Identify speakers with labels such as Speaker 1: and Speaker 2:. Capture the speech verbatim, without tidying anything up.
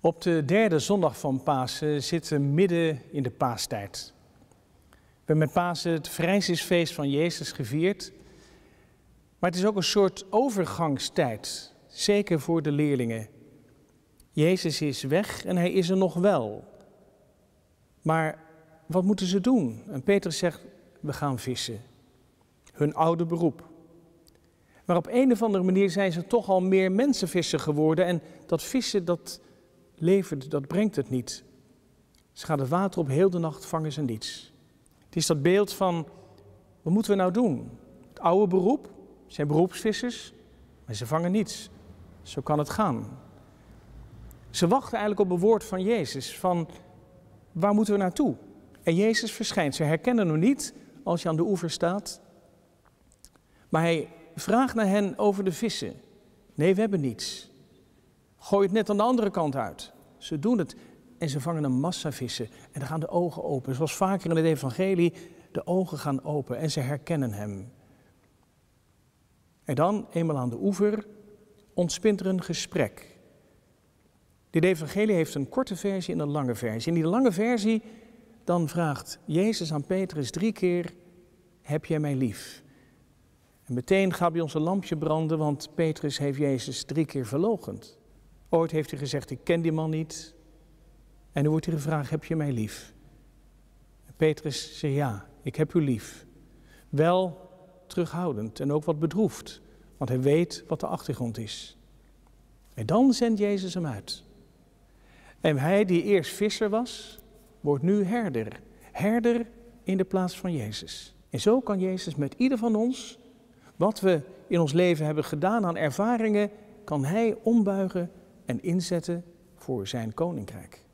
Speaker 1: Op de derde zondag van Pasen zitten we midden in de paastijd. We hebben met Pasen het verrijzingsfeest van Jezus gevierd. Maar het is ook een soort overgangstijd, zeker voor de leerlingen. Jezus is weg en hij is er nog wel. Maar wat moeten ze doen? En Petrus zegt, we gaan vissen. Hun oude beroep. Maar op een of andere manier zijn ze toch al meer mensenvisser geworden. En dat vissen, dat levert, dat brengt het niet. Ze gaan het water op, heel de nacht vangen ze niets. Het is dat beeld van, wat moeten we nou doen? Het oude beroep, zijn beroepsvissers, maar ze vangen niets. Zo kan het gaan. Ze wachten eigenlijk op het woord van Jezus, van waar moeten we naartoe? En Jezus verschijnt. Ze herkennen hem niet als je aan de oever staat. Maar hij vraagt naar hen over de vissen. Nee, we hebben niets. Gooi het net aan de andere kant uit. Ze doen het en ze vangen een massa vissen. En dan gaan de ogen open. Zoals vaker in het evangelie, de ogen gaan open en ze herkennen hem. En dan, eenmaal aan de oever, ontspint er een gesprek. Dit evangelie heeft een korte versie en een lange versie. In die lange versie, dan vraagt Jezus aan Petrus drie keer, heb jij mij lief? En meteen gaat bij ons een lampje branden, want Petrus heeft Jezus drie keer verloochend. Ooit heeft hij gezegd, ik ken die man niet. En nu wordt hij gevraagd, heb je mij lief? En Petrus zegt, ja, ik heb u lief. Wel terughoudend en ook wat bedroefd, want hij weet wat de achtergrond is. En dan zendt Jezus hem uit. En hij die eerst visser was, wordt nu herder. Herder in de plaats van Jezus. En zo kan Jezus met ieder van ons, wat we in ons leven hebben gedaan aan ervaringen, kan hij ombuigen en inzetten voor zijn koninkrijk.